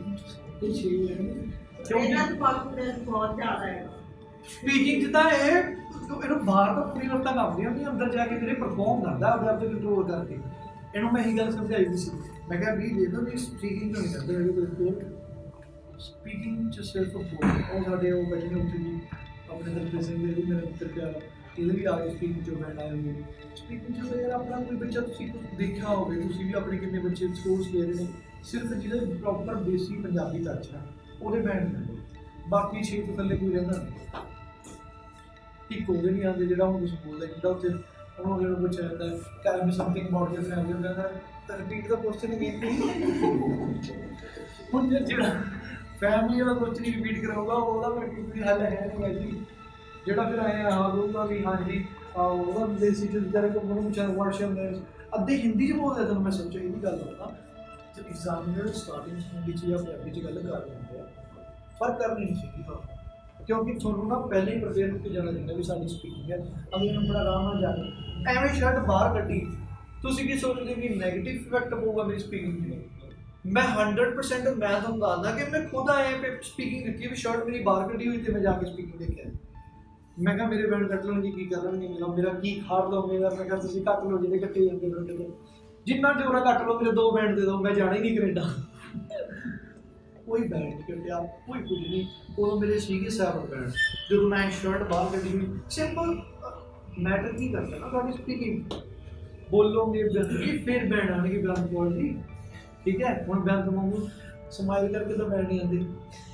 ਬਹੁਤ ਜ਼ਿਆਦਾ ਹੈ ਸਪੀਕਿੰਗ 'ਚ। ਤਾਂ ਇਹਨੂੰ ਬਾਹਰ ਤਾਂ ਪੂਰੀ ਲੱਤਾਂ ਕੰਬਦੀਆਂ ਹੁੰਦੀਆਂ, ਅੰਦਰ ਜਾ ਕੇ ਮੇਰੇ ਪਰਫਾਰਮ ਕਰਦਾ ਆਪਣੇ ਆਪ 'ਤੇ ਕੰਟਰੋਲ ਕਰਕੇ। ਇਹਨੂੰ ਮੈਂ ਇਹੀ ਗੱਲ ਸਮਝਾਈ ਵੀ ਸੀ, ਮੈਂ ਕਿਹਾ ਵੀ ਦੇ ਦੋ ਵੀ ਸਪੀਕਿੰਗ ਤੋਂ ਨਹੀਂ ਕਰਦੇ ਹੈਗੇ ਕੋਈ ਸਪੀਕਿੰਗ 'ਚ ਸਿਰਫ ਬੋਲ। ਉਹ ਸਾਡੇ ਉਹ ਬੈਠੇ ਨੇ ਉੱਥੇ ਵੀ ਆਪਣੇ ਦਰਪੇ ਸਿੰਘ ਦੇ ਵੀ ਮੇਰੇ ਮਿੱਤਰ ਪਿਆਰਾ, ਇਹਦੇ ਵੀ ਆ ਕੇ ਸਪੀਕਿੰਗ 'ਚੋਂ ਬੈਠ ਆਏ ਹੋਏ। ਸਪੀਕਿੰਗ 'ਚ ਯਾਰ ਆਪਣਾ ਕੋਈ ਬੱਚਾ ਤੁਸੀਂ ਦੇਖਿਆ ਹੋਵੇ, ਤੁਸੀਂ ਵੀ ਆਪਣੇ ਕਿੰਨੇ ਬੱਚੇ ਸਕੂਲਸ ਗਏ ਨੇ, ਸਿਰਫ ਜਿਹਦੇ ਪ੍ਰੋਪਰ ਦੇਸੀ ਪੰਜਾਬੀ ਟੱਚ ਹੈ ਉਹਦੇ ਬੈਂਡ ਨੇ, ਬਾਕੀ 6 ਤੋਂ ਥੱਲੇ ਕੋਈ ਰਹਿੰਦਾ ਨਹੀਂ। ਇੱਕ ਉਹਦੇ ਨਹੀਂ ਆਉਂਦੇ ਜਿਹੜਾ ਹੁਣ ਕੁਛ ਬੋਲਦਾ ਜਿੱਦਾਂ ਉੱਥੇ ਉਹਨੂੰ ਅਗਲੇ ਨੂੰ ਪੁੱਛਿਆ ਜਾਂਦਾ tell me something about your family, ਉਹ ਕਹਿੰਦਾ ਤਾਂ ਰਿਪੀਟ ਦਾ ਕੁਐਸਚਨ ਨਹੀਂ। ਹੁਣ ਜਿਹੜਾ ਫੈਮਿਲੀ ਵਾਲਾ ਕੁਐਸਚਨ ਹੀ ਰਿਪੀਟ ਕਰਾਊਗਾ ਉਹਦਾ ਫਿਰ ਕੋਈ ਹੱਲ ਹੈ ਨਹੀਂ ਹੈ ਜੀ। ਜਿਹੜਾ ਫਿਰ ਆਏ ਆ ਬੋਲਦਾ ਵੀ ਹਾਂਜੀ ਉਹਦਾ ਦੇਸੀ ਚ ਵਿਚਾਰੇ ਕੋਲ ਮੈਨੂੰ ਪੁੱਛਿਆ ਵਾਟਸ ਯੂਰ ਨੇਮ, ਅੱਧੇ ਹਿੰਦੀ 'ਚ ਬੋਲਦੇ ਤੁਹਾਨੂੰ ਮੈਂ ਸੋਚਿਆ ਇਹ ਵੀ ਗੱਲ ਹੋਣਾ ਤੇ ਐਗਜ਼ਾਮੀਨਰ ਸਟਾਰਟਿੰਗ 'ਚ ਹਿੰਦੀ 'ਚ ਜਾਂ ਪੰਜਾਬੀ 'ਚ ਗੱਲ ਕਰ ਲੈਂਦੇ ਆ, ਪਰ ਕਰਨੀ ਨਹੀਂ ਚਾਹੀਦੀ। ਹਾਂ, ਕਿਉਂਕਿ ਤੁਹਾਨੂੰ ਨਾ ਪਹਿਲੇ ਹੀ ਪ੍ਰਪੇਅਰ ਕਰਕੇ ਜਾਣਾ ਚਾਹੀਦਾ ਵੀ ਸਾਡੀ ਸਪੀਕਿੰਗ ਹੈ, ਅਗਲੇ ਨੂੰ ਬੜਾ ਆਰਾਮ ਨਾਲ ਜਾਣਾ। ਐਵੇਂ ਸ਼ਰਟ ਬਾਹਰ ਕੱਢੀ ਤੁਸੀਂ ਕੀ ਸੋਚਦੇ ਕਿ ਨੈਗੇਟਿਵ ਇਫੈਕਟ ਪਊਗਾ ਮੇਰੀ ਸਪੀਕਿੰਗ 'ਤੇ? ਮੈਂ 100% ਮੈਂ ਤੁਹਾਨੂੰ ਦੱਸਦਾ ਕਿ ਮੈਂ ਖੁਦ ਆਇਆ ਸਪੀਕਿੰਗ ਕੀਤੀ ਵੀ ਸ਼ਰਟ ਮੇਰੀ ਬਾਹਰ ਕੱਢੀ ਹੋਈ ਤੇ ਮੈਂ ਜਾ ਕੇ ਸਪੀਕਿੰਗ ਦੇਖਿਆ। ਮੈਂ ਕਿਹਾ ਮੇਰੇ ਬੈਂਡ ਕੱਟ ਲੈਣਗੇ, ਕੀ ਕਰ ਲੈਣਗੇ, ਮੇਰਾ ਕੀ ਖਾੜ ਲਓਗੇ? ਮੈਂ ਕਿਹਾ ਤੁਸੀਂ ਕੱਟ ਲਓ ਜਿਹੜੇ ਕੱਟੇ ਜਾਂਦੇ ਬੈਂਡ ਤੋਂ, ਜਿੰਨਾ ਜੋਰਾ ਕੱਟ ਲਓ, ਮੇਰੇ 2 ਬੈਂਡ ਦੇ ਦਿਓ, ਮੈਂ ਜਾਣਾ ਹੀ ਨਹੀਂ ਕੈਨੇਡਾ। ਕੋਈ ਬੈਂਡ ਨਹੀਂ ਕੱਟਿਆ, ਕੋਈ ਕੁਝ ਨਹੀਂ। ਉਦੋਂ ਮੇਰੇ ਸੀਗੇ 7 ਬੈਂਡ, ਜਦੋਂ ਮੈਂ ਸ਼ਰਟ ਬਾਹਰ ਕੱਢੀ ਹੋਈ। ਸਿੰਪਲ ਮੈਟਰ ਕੀ ਕਰਦਾ ਨਾ ਤੁਹਾਡੀ ਸਪੀਕਿੰਗ, ਬੋਲੋਗੇ ਬੈਂਡ ਫਿਰ ਬੈਂਡ ਆਉਣਗੇ ਬੈਂਡ ਕੁਆਲਿਟੀ, ਠੀਕ ਹੈ। ਹੁਣ ਬੈਂਡ ਵਾਂਗੂ ਸਮਾਈਲ ਕਰਕੇ ਤਾਂ ਬੈਂਡ ਨਹੀਂ ਆਉਂਦੇ।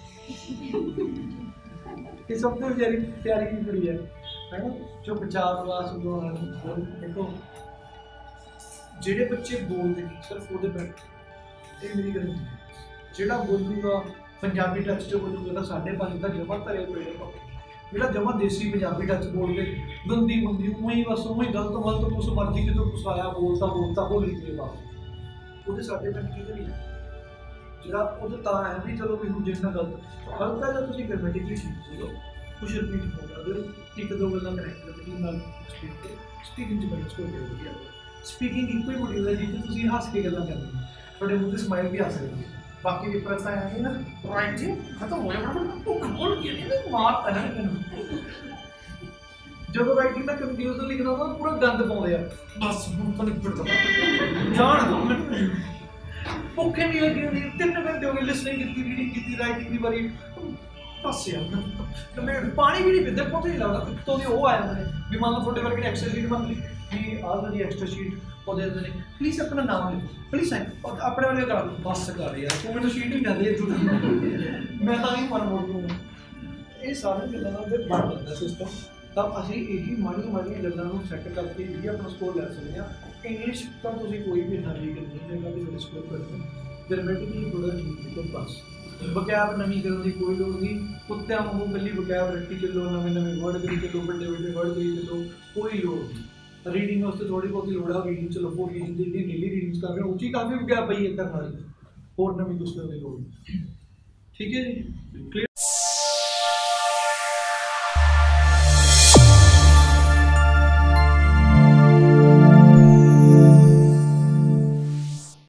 ਇਹ ਸਭ ਤੋਂ ਵਿਚਾਰੀ ਪਿਆਰੀ ਦੀ ਕੁੜੀ ਹੈ ਨਾ, ਜੋ 50 ਕਲਾਸ ਤੋਂ ਦੇਖੋ ਜਿਹੜੇ ਬੱਚੇ ਬੋਲਦੇ ਨੇ ਸਿਰਫ ਉਹਦੇ ਬੈਂਡ, ਇਹ ਮੇਰੀ ਗੱਲ। ਜਿਹੜਾ ਬੋਲੂਗਾ ਪੰਜਾਬੀ ਟੱਚ 'ਚ ਬੋਲੂਗਾ ਤਾਂ 5.5 ਦਾ ਜਮਾ ਧਰੇ ਪਏ। ਜਿਹੜਾ ਜਮਾ ਦੇਸੀ ਪੰਜਾਬੀ ਟੱਚ ਬੋਲਦੇ ਗੰਦੀ ਮੰਦੀ ਉਵੇਂ ਹੀ ਬਸ ਉਵੇਂ ਗਲਤ ਕੁਛ ਮਰਜ਼ੀ ਕਿਤੋਂ ਕੁਛ ਆਇਆ ਬੋਲਤਾ ਬੋਲੀ ਗਏ ਬਸ, ਉਹਦੇ ਸਾਡੇ ਪਿੰਡ ਕਿਤੇ ਨਹੀਂ। ਜਿਹੜਾ ਉਹਦੇ ਤਾਂ ਹੈ ਵੀ ਚਲੋ ਵੀ ਹੁਣ ਜਿੰਨਾ ਗਲਤ ਹੈ ਜਾਂ ਤੁਸੀਂ ਗ੍ਰਾਮੈਟਿਕਲੀ ਠੀਕ ਹੋ ਕੁਛ ਰਿਪੀਟ ਹੋ ਸਕਦੇ ਹੋ, 1-2 ਗੱਲਾਂ ਕਰੈਕਟ ਨਾਲ ਸਪੀਕਿੰਗ 'ਚ ਬੈਲੈਂਸ ਹੋ ਜਾਵੇ ਵਧੀਆ। ਸਪੀਕਿੰਗ ਇੱਕੋ ਹੀ ਮੋਡੀ ਹੈ ਜਿੱਥੇ ਤੁਸੀਂ ਹੱਸ ਕੇ ਗੱਲਾਂ ਕਰਦੇ ਹੋ, ਤੁਹਾਡੇ ਮੂੰਹ 'ਤੇ ਸਮਾਈਲ ਵੀ ਆ ਸਕਦੀ ਹੈ। ਬਾਕੀ ਵੀ ਪ੍ਰਸਾ ਹੈ ਨਾ ਰਾਈਟ ਜੀ ਖਤਮ ਹੋ ਜਾਣਾ ਉਹ ਖੋਲ ਕੇ ਨਹੀਂ ਮਾਰਤਾ ਨਾ ਮੈਨੂੰ। ਜਦੋਂ ਰਾਈਟਿੰਗ ਦਾ ਕੰਫਿਊਜ਼ਨ ਲਿਖਣਾ ਤਾਂ ਪੂਰਾ ਗੰਦ ਪਾਉਂਦੇ ਆ, ਬਸ ਹੁਣ ਤਾਂ ਨਿਕਲ ਜਾਣ ਦੋ ਮੈਨੂੰ ਭੁੱਖੇ ਨਹੀਂ ਲੱਗੀ ਹੁੰਦੀ। 3 ਘੰਟੇ ਹੋ ਗਏ ਲਿਸਨਿੰਗ ਕੀਤੀ, ਰੀਡਿੰਗ ਕੀਤੀ, ਰਾਈਟਿੰਗ ਦੀ ਵਾਰੀ ਬਸ ਯਾਰ ਮੈਂ ਪਾਣੀ ਵੀ ਨਹੀਂ ਪੀਂਦੇ, ਪਤਾ ਨਹੀਂ ਲੱਗਦਾ ਕਿੱਥੋਂ ਦੀ ਉਹ ਆਇਆ ਮੈਨੇ ਵੀ ਮੰਨ ਲਓ ਤੁਹਾਡੇ ਵਰਗੇ ਨੇ ਐਕਸਟਰਾ ਸ਼ੀਟ ਮੰਗ ਲਈ ਵੀ ਆਹ ਜਿਹੜੀ ਐਕਸਟਰਾ ਸ਼ੀਟ ਉਹਦੇ ਅੰਦਰ ਨੇ ਪਲੀਜ਼ ਆਪਣਾ ਨਾਮ ਲਿਖੋ ਪਲੀਜ਼ ਆਪਣੇ ਵਾਲੇ ਕਰ ਬਸ ਕਰ ਯਾਰ ਤੂੰ ਮੈਨੂੰ ਸ਼ੀਟ ਹੀ ਕਹਿੰਦੇ ਤੂੰ ਮੈਂ ਤਾਂ ਨਹੀਂ ਮਨ ਮੋੜ ਦੂੰਗਾ। ਇਹ ਸਾਰੇ ਗੱਲਾਂ ਦਾ ਫਿਰ ਬਣ ਜਾਂਦਾ ਸਿਸਟਮ। ਤਾਂ ਅਸੀਂ ਇਹੀ ਮਾੜੀਆਂ ਗੱਲਾਂ ਨੂੰ ਸੈੱਟ ਕਰਕੇ ਵੀ ਆਪਣਾ ਸਕੋਰ ਲੈ ਸਕਦੇ ਹਾਂ। ਇੰਗਲਿਸ਼ ਤਾਂ ਤੁਸੀਂ ਕੋਈ ਵੀ ਇੰਨਾ ਵੀਕ ਨਹੀਂ ਹੈਗਾ ਵੀ ਤੁਹਾਡੇ ਸਕੋਰ ਕਰਦੇ ਗ੍ਰਾਮੈਟਿਕਲੀ ਥੋੜਾ ਠੀਕ ਬਸ। ਵਕੈਬ ਨਵੀਂ ਕਰਨ ਦੀ ਕੋਈ ਲੋੜ ਨਹੀਂ, ਕੁੱਤਿਆਂ ਵਾਂਗੂ ਇਕੱਲੀ ਵਕੈਬ ਰੱਖੀ ਚੱਲੋ, ਨਵੇਂ ਵਰਡ ਕਰੀ ਚੱਲੋ, ਵੱਡੇ ਵਰਡ ਕਰੀ ਚੱਲੋ, ਕੋਈ ਲੋੜ ਨਹੀਂ। ਰੀਡਿੰਗ ਵਾਸਤੇ ਥੋੜੀ ਬਹੁਤੀ ਲੋੜ ਆ, ਰੀਡਿੰਗ ਚ ਲੱਭੋ, ਰੀਡਿੰਗ ਦੀ ਡੇਲੀ ਰੀਡਿੰਗਸ ਕਰ ਰਹੇ ਹੋ, ਉੱਚੀ ਕਾਫੀ ਵਕੈਬ ਪਈ ਇੱਦਾਂ ਨਾਲ, ਹੋਰ ਨਵੀਂ ਕੁਛ ਕਰਨ ਦੀ ਲੋੜ ਨਹੀਂ। ਠੀਕ ਹੈ ਜੀ, ਕਲੀਅਰ।